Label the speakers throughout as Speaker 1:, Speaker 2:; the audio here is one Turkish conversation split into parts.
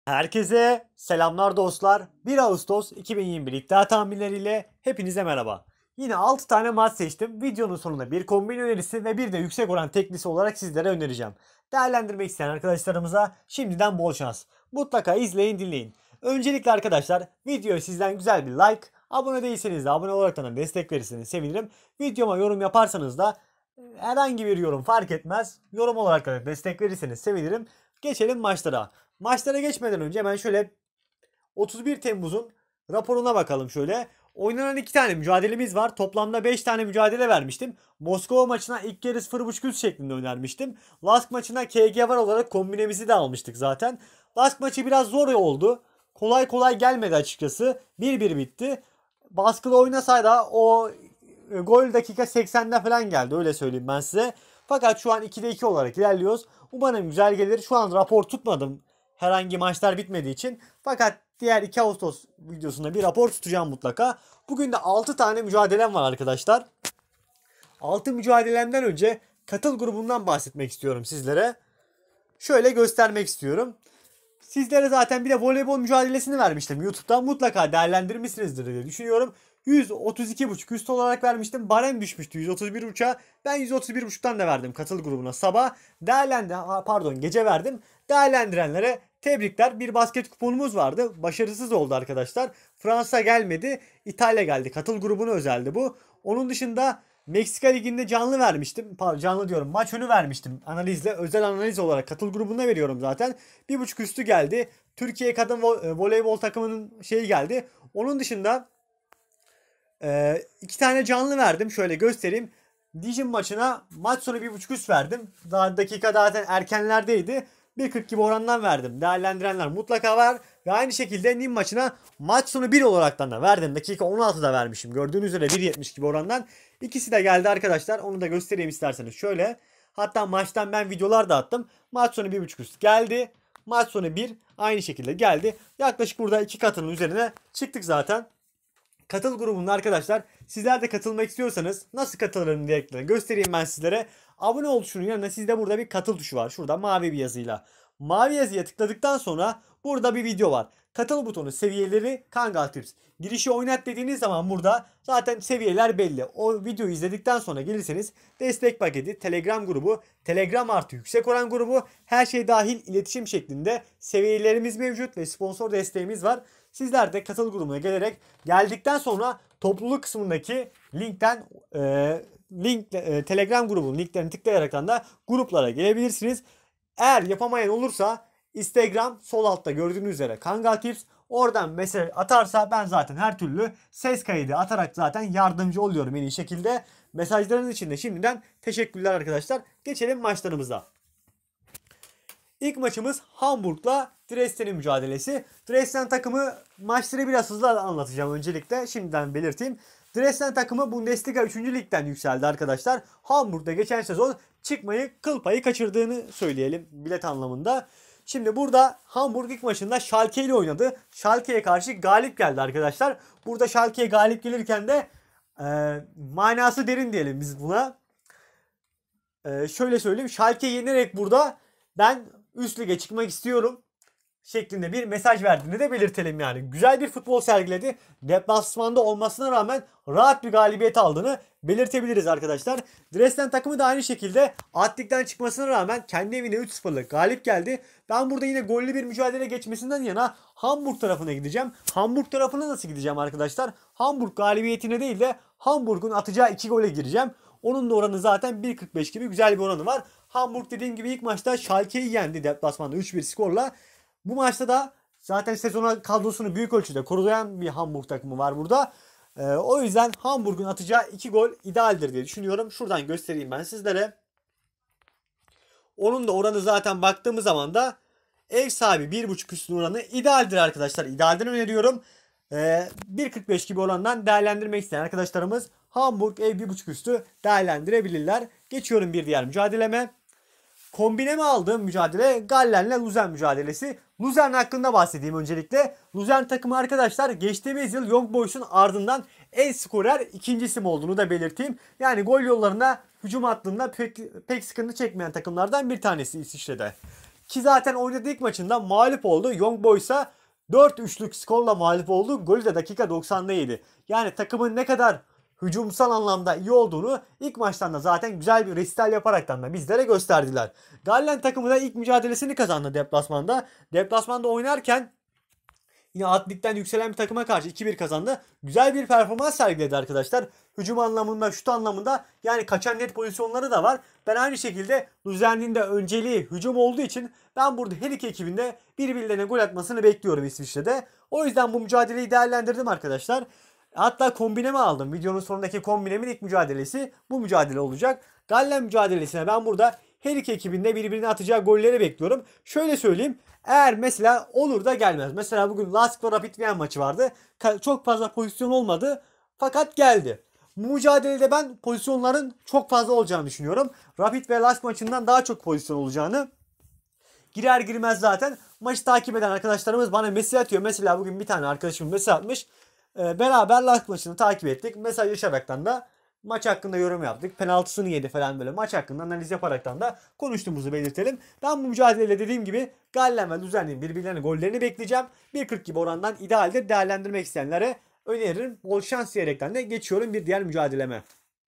Speaker 1: Herkese selamlar dostlar. 1 Ağustos 2021 iddia tahminleriyle hepinize merhaba. Yine 6 tane maç seçtim. Videonun sonunda bir kombin önerisi ve bir de yüksek oran teklisi olarak sizlere önereceğim. Değerlendirmek isteyen arkadaşlarımıza şimdiden bol şans. Mutlaka izleyin dinleyin. Öncelikle arkadaşlar videoya sizden güzel bir like, abone değilseniz de abone olarak da destek verirseniz sevinirim. Videoma yorum yaparsanız da herhangi bir yorum fark etmez. Yorum olarak da destek verirseniz sevinirim. Geçelim maçlara. Maçlara geçmeden önce hemen şöyle 31 Temmuz'un raporuna bakalım şöyle. Oynanan 2 tane mücadelemiz var. Toplamda 5 tane mücadele vermiştim. Moskova maçına ilk yarı 0.5 üst şeklinde önermiştim. Lask maçına KG var olarak kombinemizi de almıştık zaten. Lask maçı biraz zor oldu. Kolay kolay gelmedi açıkçası. 1-1 bitti. Baskılı oynasaydı o gol dakika 80'de falan geldi, öyle söyleyeyim ben size. Fakat şu an 2'de 2 olarak ilerliyoruz. Umarım güzel gelir. Şu an rapor tutmadım herhangi maçlar bitmediği için. Fakat diğer 2 Ağustos videosunda bir rapor tutacağım mutlaka. Bugün de 6 tane mücadelem var arkadaşlar. 6 mücadelemden önce katıl grubundan bahsetmek istiyorum sizlere. Şöyle göstermek istiyorum. Sizlere zaten bir de voleybol mücadelesini vermiştim YouTube'dan. Mutlaka değerlendirmişsinizdir diye düşünüyorum. 132.5 üst olarak vermiştim. Barem düşmüştü 131.5'a. Ben 131.5'tan da verdim katıl grubuna sabah. Gece verdim. Değerlendirenlere tebrikler. Bir basket kuponumuz vardı. Başarısız oldu arkadaşlar. Fransa gelmedi. İtalya geldi. Katıl grubuna özeldi bu. Onun dışında Meksika Ligi'nde canlı vermiştim. Pardon, canlı diyorum. Maç önü vermiştim analizle. Özel analiz olarak katıl grubuna veriyorum zaten. 1.5 üstü geldi. Türkiye kadın voleybol takımının şeyi geldi. Onun dışında 2 tane canlı verdim. Şöyle göstereyim. Dijin maçına maç sonu 1.5 üst verdim. Daha dakika zaten erkenlerdeydi. 1.40 gibi orandan verdim. Değerlendirenler mutlaka var. Ve aynı şekilde Nim maçına maç sonu 1 olaraktan da verdim. Dakika 16'da vermişim. Gördüğünüz üzere 1.70 gibi orandan. İkisi de geldi arkadaşlar. Onu da göstereyim isterseniz. Şöyle. Hatta maçtan ben videolar da attım. Maç sonu 1.5 üst geldi. Maç sonu 1 aynı şekilde geldi. Yaklaşık burada 2 katının üzerine çıktık zaten. Katıl grubunda arkadaşlar, sizler de katılmak istiyorsanız nasıl katılırım diye göstereyim ben sizlere. Abone ol tuşunun yanında sizde burada bir katıl tuşu var. Şurada mavi bir yazıyla. Mavi yazıya tıkladıktan sonra burada bir video var. Katıl butonu seviyeleri Kangal Tips. Girişi oynat dediğiniz zaman burada zaten seviyeler belli. O videoyu izledikten sonra gelirseniz destek paketi, Telegram grubu, Telegram artı yüksek oran grubu, her şey dahil iletişim şeklinde seviyelerimiz mevcut ve sponsor desteğimiz var. Sizler de katıl grubuna geldikten sonra topluluk kısmındaki linkten Telegram grubunun linklerini tıklayaraktan da gruplara gelebilirsiniz. Eğer yapamayan olursa Instagram sol altta gördüğünüz üzere Kangal Tips, oradan mesaj atarsa ben zaten her türlü ses kaydı atarak zaten yardımcı oluyorum en iyi şekilde. Mesajlarınız için de şimdiden teşekkürler arkadaşlar. Geçelim maçlarımıza. İlk maçımız Hamburg'la Dresden'in mücadelesi. Dresden takımı maçları biraz hızlı anlatacağım öncelikle. Şimdiden belirteyim. Dresden takımı Bundesliga 3. Lig'den yükseldi arkadaşlar. Hamburg'da geçen sezon çıkmayı kıl payı kaçırdığını söyleyelim bilet anlamında. Şimdi burada Hamburg ilk maçında Schalke ile oynadı. Schalke'ye karşı galip geldi arkadaşlar. Burada Schalke'ye galip gelirken de manası derin diyelim biz buna. Şöyle söyleyeyim. Schalke'yi yenerek burada ben üst lige çıkmak istiyorum şeklinde bir mesaj verdiğini de belirtelim yani. Güzel bir futbol sergiledi. Deplasmanda olmasına rağmen rahat bir galibiyet aldığını belirtebiliriz arkadaşlar. Dresden takımı da aynı şekilde Atlik'ten çıkmasına rağmen kendi evinde 3-0'lık galip geldi. Ben burada yine gollü bir mücadele geçmesinden yana Hamburg tarafına gideceğim. Hamburg tarafına nasıl gideceğim arkadaşlar? Hamburg galibiyetine değil de Hamburg'un atacağı 2 gole gireceğim. Onun da oranı zaten 1.45 gibi güzel bir oranı var. Hamburg dediğim gibi ilk maçta Schalke'yi yendi deplasmanda 3-1 skorla. Bu maçta da zaten sezona kadrosunu büyük ölçüde koruyan bir Hamburg takımı var burada. O yüzden Hamburg'un atacağı 2 gol idealdir diye düşünüyorum. Şuradan göstereyim ben sizlere. Onun da oranı zaten baktığımız zaman da ev sahibi 1.5 üstün oranı idealdir arkadaşlar. İdealden öneriyorum. 1.45 gibi orandan değerlendirmek isteyen arkadaşlarımız Hamburg ev 1.5 üstü değerlendirebilirler. Geçiyorum bir diğer mücadeleme. Kombineme aldığım mücadele Gallen'le Luzern mücadelesi. Luzern hakkında bahsedeyim öncelikle. Luzern takımı arkadaşlar geçtiğimiz yıl Young Boys'un ardından en skorer ikinci isim olduğunu da belirteyim. Yani gol yollarına hücum hattında pek sıkıntı çekmeyen takımlardan bir tanesi İsviçre'de. Ki zaten oynadığı ilk maçında mağlup oldu. Young Boys'a 4-3'lük skorla mağlup oldu. Golü de dakika 90'da yedi. Yani takımın ne kadar hücumsal anlamda iyi olduğunu ilk maçtan da zaten güzel bir resital yaparaktan da bizlere gösterdiler. Gallen takımı da ilk mücadelesini kazandı deplasmanda. Deplasmanda oynarken yine alt ligden yükselen bir takıma karşı 2-1 kazandı. Güzel bir performans sergiledi arkadaşlar. Hücum anlamında, şut anlamında, yani kaçan net pozisyonları da var. Ben aynı şekilde Luzern'in de önceliği hücum olduğu için ben burada her iki ekibinde birbirlerine gol atmasını bekliyorum İsviçre'de. O yüzden bu mücadeleyi değerlendirdim arkadaşlar. Hatta kombinemi aldım. Videonun sonundaki kombinemin ilk mücadelesi bu mücadele olacak. Gallen mücadelesine ben burada her iki ekibinde birbirine atacağı golleri bekliyorum. Şöyle söyleyeyim. Eğer mesela olur da gelmez. Mesela bugün Lask Rapid Wien maçı vardı. Çok fazla pozisyon olmadı. Fakat geldi. Bu mücadelede ben pozisyonların çok fazla olacağını düşünüyorum. Rapid ve Lask maçından daha çok pozisyon olacağını. Girer girmez zaten maçı takip eden arkadaşlarımız bana mesaj atıyor. Mesela bugün bir tane arkadaşım mesaj atmış. Beraber Lask maçını takip ettik. Mesajlaşaraktan da maç hakkında yorum yaptık. Penaltısını yedi falan, böyle maç hakkında analiz yaparaktan da konuştuğumuzu belirtelim. Ben bu mücadeleyle dediğim gibi Gallen ve Luzern'in birbirlerine gollerini bekleyeceğim. 1.40 gibi orandan idealdir. Değerlendirmek isteyenlere öneririm. Bol şans diyerekten de geçiyorum bir diğer mücadeleme.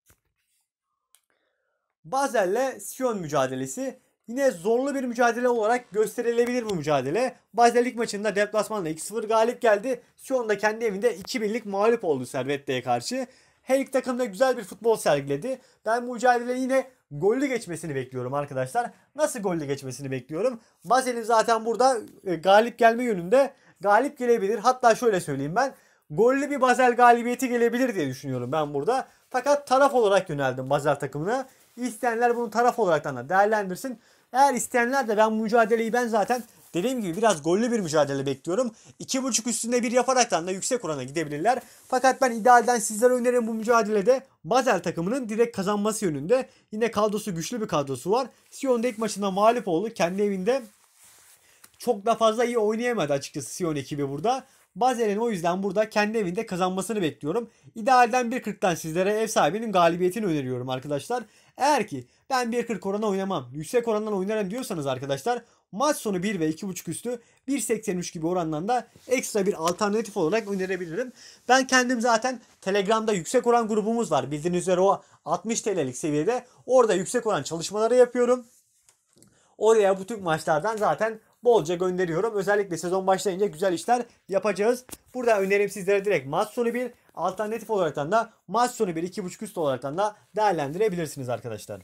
Speaker 1: Basel'le Sion mücadelesi. Yine zorlu bir mücadele olarak gösterilebilir bu mücadele. Basel ilk maçında deplasmanla 2-0 galip geldi. Sion da kendi evinde 2-1'lik mağlup oldu Servette'ye karşı. Her iki takım da güzel bir futbol sergiledi. Ben bu mücadeleyi yine gollü geçmesini bekliyorum arkadaşlar. Nasıl gollü geçmesini bekliyorum? Basel'in zaten burada galip gelme yönünde, galip gelebilir. Hatta şöyle söyleyeyim ben. Gollü bir Basel galibiyeti gelebilir diye düşünüyorum ben burada. Fakat taraf olarak yöneldim Basel takımına. İsteyenler bunu taraf olaraktan da değerlendirsin. Eğer isteyenler de ben bu mücadeleyi, ben zaten dediğim gibi biraz gollü bir mücadele bekliyorum. 2.5 üstünde bir yaparaktan da yüksek orana gidebilirler. Fakat ben idealden sizlere öneririm bu mücadelede Basel takımının direkt kazanması yönünde. Yine kadrosu, güçlü bir kadrosu var. Sion'da ilk maçında mağlup oldu. Kendi evinde çok da fazla iyi oynayamadı açıkçası Sion ekibi burada. Basel'in o yüzden burada kendi evinde kazanmasını bekliyorum. İdealden 1.40'tan sizlere ev sahibinin galibiyetini öneriyorum arkadaşlar. Eğer ki ben 1.40 orana oynamam, yüksek orandan oynarım diyorsanız arkadaşlar, maç sonu 1 ve 2.5 üstü 1.83 gibi orandan da ekstra bir alternatif olarak önerebilirim. Ben kendim zaten Telegram'da yüksek oran grubumuz var. Bildiğiniz üzere o 60 TL'lik seviyede. Orada yüksek oran çalışmaları yapıyorum. Oraya bu tür maçlardan zaten bolca gönderiyorum. Özellikle sezon başlayınca güzel işler yapacağız. Burada önerim sizlere direkt maç sonu 1, alternatif olaraktan da maç sonu 1 2.5 üst olaraktan da değerlendirebilirsiniz arkadaşlar.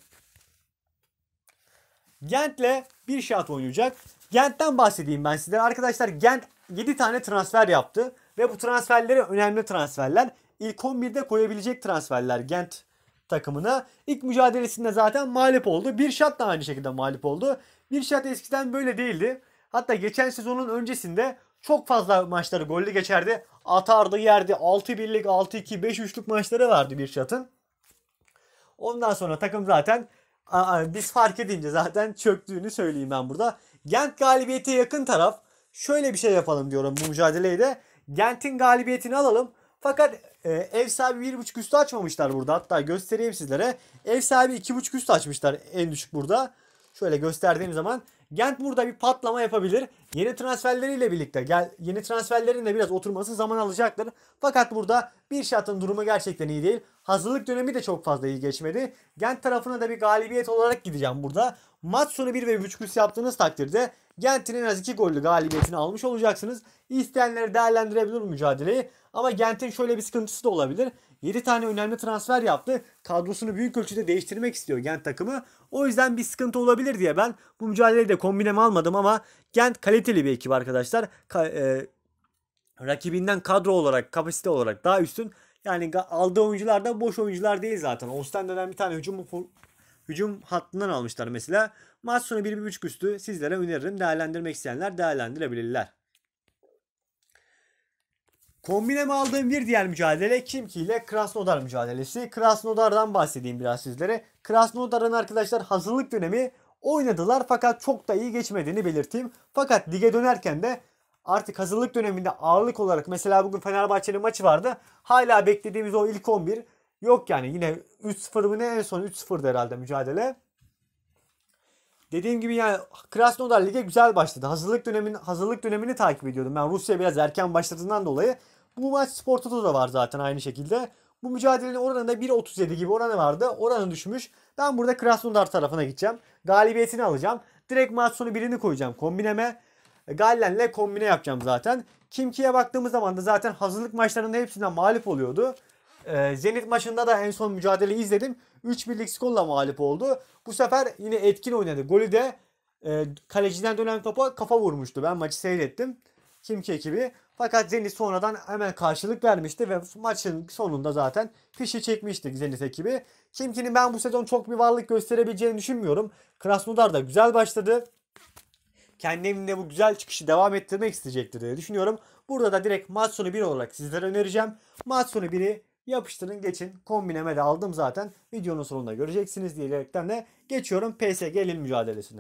Speaker 1: Gent'le bir şart oynayacak. Gent'ten bahsedeyim ben sizlere. Arkadaşlar Gent 7 tane transfer yaptı. Ve bu transferleri önemli transferler. İlk 11'de koyabilecek transferler Gent takımına. İlk mücadelesinde zaten mağlup oldu. Bir şart da aynı şekilde mağlup oldu. Bir şart eskiden böyle değildi. Hatta geçen sezonun öncesinde çok fazla maçları gollü geçerdi. Atardı, yerdi. 6-1'lik, 6-2, 5-3'lük maçları vardı bir şatın. Ondan sonra takım zaten biz fark edince zaten çöktüğünü söyleyeyim ben burada. Gent galibiyete yakın taraf. Şöyle bir şey yapalım diyorum bu mücadeleyi de. Gent'in galibiyetini alalım. Fakat ev sahibi 1.5 üstü açmamışlar burada. Hatta göstereyim sizlere. Ev sahibi 2.5 üstü açmışlar en düşük burada. Şöyle gösterdiğim zaman Gent burada bir patlama yapabilir. Yeni transferleriyle birlikte yeni transferlerin de biraz oturması zaman alacaktır. Fakat burada bir şartın durumu gerçekten iyi değil. Hazırlık dönemi de çok fazla iyi geçmedi. Gent tarafına da bir galibiyet olarak gideceğim burada. Maç sonu 1 ve 1.5 üst yaptığınız takdirde Gent'in en az 2 gollü galibiyetini almış olacaksınız. İsteyenleri değerlendirebilir bu mücadeleyi. Ama Gent'in şöyle bir sıkıntısı da olabilir. 7 tane önemli transfer yaptı. Kadrosunu büyük ölçüde değiştirmek istiyor Gent takımı. O yüzden bir sıkıntı olabilir diye ben bu mücadeleyi de kombineme almadım ama Gent kaliteli bir ekip arkadaşlar. Rakibinden kadro olarak, kapasite olarak daha üstün. Yani aldığı oyuncular da boş oyuncular değil zaten. Ostende'den bir tane hücum hattından almışlar mesela. Maç sonu 1.5 üstü sizlere öneririm. Değerlendirmek isteyenler değerlendirebilirler. Kombineme aldığım bir diğer mücadele Kimki ile Krasnodar mücadelesi. Krasnodar'dan bahsedeyim biraz sizlere. Krasnodar'ın arkadaşlar hazırlık dönemi oynadılar fakat çok da iyi geçmediğini belirteyim. Fakat lige dönerken de artık hazırlık döneminde ağırlık olarak, mesela bugün Fenerbahçe'nin maçı vardı. Hala beklediğimiz o ilk 11 yok yani. Yine 3-0 mı ne, en son 3-0'dı herhalde mücadele. Dediğim gibi yani Krasnodar Lig'e güzel başladı. Hazırlık dönemini takip ediyordum. Ben Rusya biraz erken başladığından dolayı. Bu maç Spor Toto'da var zaten aynı şekilde. Bu mücadelenin oranında 1.37 gibi oranı vardı. Oranı düşmüş. Ben burada Krasnodar tarafına gideceğim. Galibiyetini alacağım. Direkt maç sonu birini koyacağım kombineme. Gallen'le kombine yapacağım zaten. Kimki'ye baktığımız zaman da zaten hazırlık maçlarında hepsinden mağlup oluyordu. Zenit maçında da en son mücadeleyi izledim. 3-1'lik skorla mağlup oldu. Bu sefer yine etkin oynadı. Golü de kaleciden dönen topa kafa vurmuştu. Ben maçı seyrettim. Kimki ekibi. Fakat Zenit sonradan hemen karşılık vermişti ve maçın sonunda zaten fişi çekmiştik Zenit ekibi. Kimki'nin ben bu sezon çok bir varlık gösterebileceğini düşünmüyorum. Krasnodar da güzel başladı. Kendi evinde bu güzel çıkışı devam ettirmek isteyecektir diye düşünüyorum. Burada da direkt maç sonu 1 olarak sizlere önereceğim. Maç sonu 1'i yapıştırın geçin. Kombineme de aldım zaten. Videonun sonunda göreceksiniz diyerekten de geçiyorum PSG Lille mücadelesine.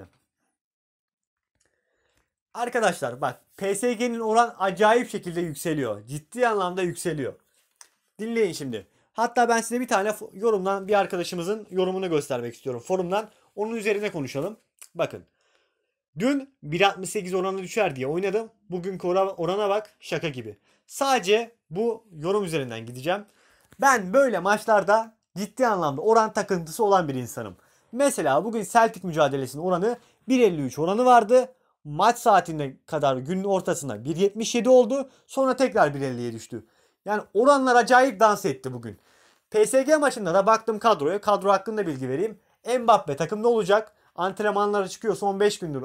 Speaker 1: Arkadaşlar bak PSG'nin oran acayip şekilde yükseliyor. Ciddi anlamda yükseliyor. Dinleyin şimdi. Hatta ben size bir tane yorumdan bir arkadaşımızın yorumunu göstermek istiyorum. Forumdan onun üzerine konuşalım. Bakın. Dün 1.68 oranı düşer diye oynadım. Bugünkü orana bak şaka gibi. Sadece bu yorum üzerinden gideceğim. Ben böyle maçlarda ciddi anlamda oran takıntısı olan bir insanım. Mesela bugün Celtic mücadelesinin oranı 1.53 oranı vardı. Maç saatine kadar günün ortasında 1.77 oldu. Sonra tekrar 1.50'ye düştü. Yani oranlar acayip dans etti bugün. PSG maçında da baktım kadroya. Kadro hakkında bilgi vereyim. Mbappe takımda olacak. Antrenmanlara çıkıyor son 5 gündür.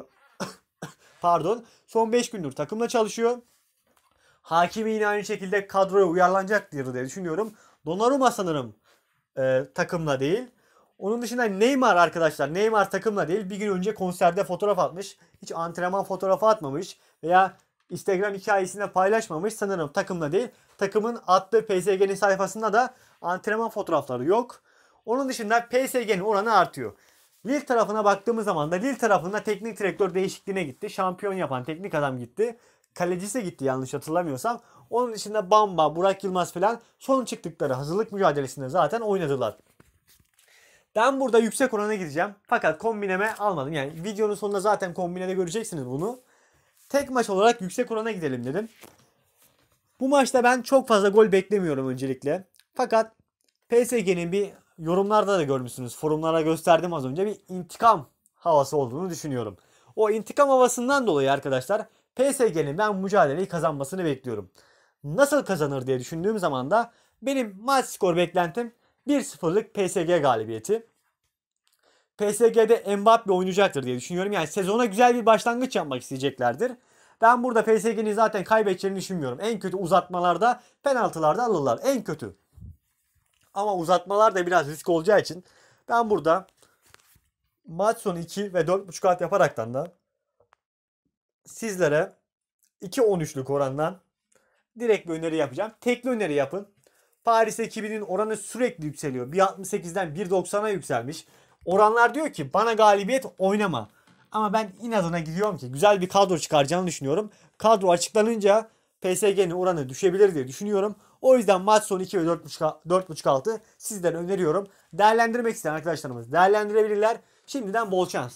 Speaker 1: Son 5 gündür takımla çalışıyor. Hakimi yine aynı şekilde kadroya uyarlanacaktır diye düşünüyorum. Donnarumma sanırım takımla değil. Onun dışında Neymar arkadaşlar. Neymar takımla değil. Bir gün önce konserde fotoğraf atmış. Hiç antrenman fotoğrafı atmamış. Veya Instagram hikayesinde paylaşmamış. Sanırım takımla değil. Takımın attığı PSG'nin sayfasında da antrenman fotoğrafları yok. Onun dışında PSG'nin oranı artıyor. Lille tarafına baktığımız zaman da Lille tarafında teknik direktör değişikliğine gitti. Şampiyon yapan teknik adam gitti. Kalecisi gitti yanlış hatırlamıyorsam. Onun dışında Bamba, Burak Yılmaz falan son çıktıkları hazırlık mücadelesinde zaten oynadılar. Ben burada yüksek orana gideceğim. Fakat kombineme almadım. Yani videonun sonunda zaten kombinede göreceksiniz bunu. Tek maç olarak yüksek orana gidelim dedim. Bu maçta ben çok fazla gol beklemiyorum öncelikle. Fakat PSG'nin bir yorumlarda da görmüşsünüz. Forumlara gösterdim az önce bir intikam havası olduğunu düşünüyorum. O intikam havasından dolayı arkadaşlar PSG'nin ben mücadeleyi kazanmasını bekliyorum. Nasıl kazanır diye düşündüğüm zaman da benim maç skor beklentim 1-0'lık PSG galibiyeti. PSG'de Mbappe oynayacaktır diye düşünüyorum. Yani sezona güzel bir başlangıç yapmak isteyeceklerdir. Ben burada PSG'nin zaten kaybedeceğini düşünmüyorum. En kötü uzatmalarda, penaltılarda alırlar. En kötü. Ama uzatmalar da biraz risk olacağı için ben burada maç sonu 2 ve 4.5 alt yaparaktan da sizlere 2.13'lük orandan direkt bir öneri yapacağım. Tekli öneri yapın. Paris ekibinin oranı sürekli yükseliyor. 1.68'den 1.90'a yükselmiş. Oranlar diyor ki bana galibiyet oynama. Ama ben inadına gidiyorum ki güzel bir kadro çıkaracağını düşünüyorum. Kadro açıklanınca PSG'nin oranı düşebilir diye düşünüyorum. O yüzden maç sonu 2 ve 4.5 altı sizlere öneriyorum. Değerlendirmek isteyen arkadaşlarımız değerlendirebilirler. Şimdiden bol şans.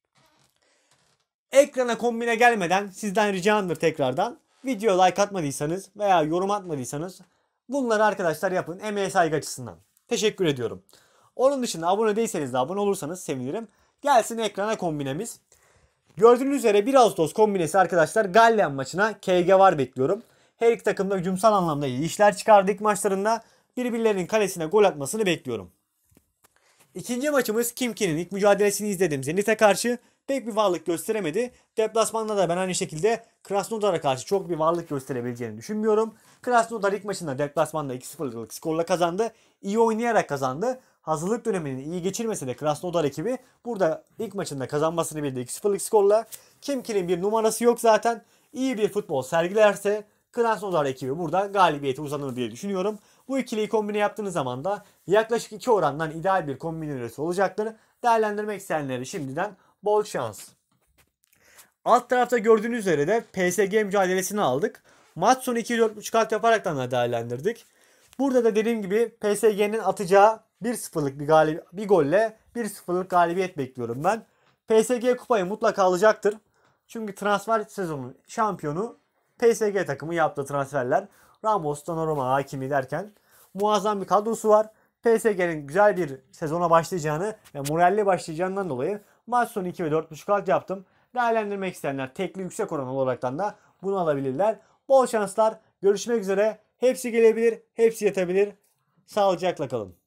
Speaker 1: Ekrana kombine gelmeden sizden ricamdır tekrardan. Video like atmadıysanız veya yorum atmadıysanız bunları arkadaşlar yapın emeğe saygı açısından. Teşekkür ediyorum. Onun dışında abone değilseniz de abone olursanız sevinirim. Gelsin ekrana kombinemiz. Gördüğünüz üzere 1 Ağustos kombinesi arkadaşlar Gallen maçına KG var bekliyorum. Her iki takım da hücumsal anlamda iyi işler çıkardı ilk maçlarında. Birbirlerinin kalesine gol atmasını bekliyorum. İkinci maçımız Kimki'nin ilk mücadelesini izledim Zenit'e karşı. Pek bir varlık gösteremedi. Deplasmanda da ben aynı şekilde Krasnodar'a karşı çok bir varlık gösterebileceğini düşünmüyorum. Krasnodar ilk maçında deplasmanda 2-0'lık skorla kazandı. İyi oynayarak kazandı. Hazırlık dönemini iyi geçirmese de Krasnodar ekibi burada ilk maçında kazanmasını bildi 2-0'lık skorla. Kimki'nin bir numarası yok zaten. İyi bir futbol sergilerse Krasnodar ekibi burada galibiyete uzanır diye düşünüyorum. Bu ikiliyi kombine yaptığınız zaman da yaklaşık 2 orandan ideal bir kombine üretisi olacaktır. Değerlendirmek isteyenleri şimdiden bol şans. Alt tarafta gördüğünüz üzere de PSG mücadelesini aldık. Maç sonu 2-4.5 alt yaparaktan da değerlendirdik. Burada da dediğim gibi PSG'nin atacağı 1-0'lık bir golle 1-0'lık galibiyet bekliyorum ben. PSG kupayı mutlaka alacaktır. Çünkü transfer sezonu şampiyonu PSG takımı yaptığı transferler. Ramos, Donnarumma, Hakimi derken muazzam bir kadrosu var. PSG'nin güzel bir sezona başlayacağını ve moralli başlayacağından dolayı maç sonu 2 ve 4.5 alt yaptım. Değerlendirmek isteyenler tekli yüksek oran olaraktan da bunu alabilirler. Bol şanslar. Görüşmek üzere. Hepsi gelebilir, hepsi yetebilir. Sağlıcakla kalın.